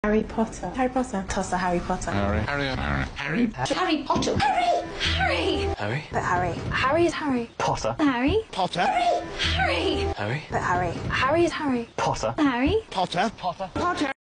Harry Potter. Harry Potter. Toss a Harry Potter. Harry Potter. Harry. But Harry. Harry is Harry. Potter. Harry. Potter. Harry. Harry. But Harry. Harry is Harry. Potter. Harry. Potter. Potter.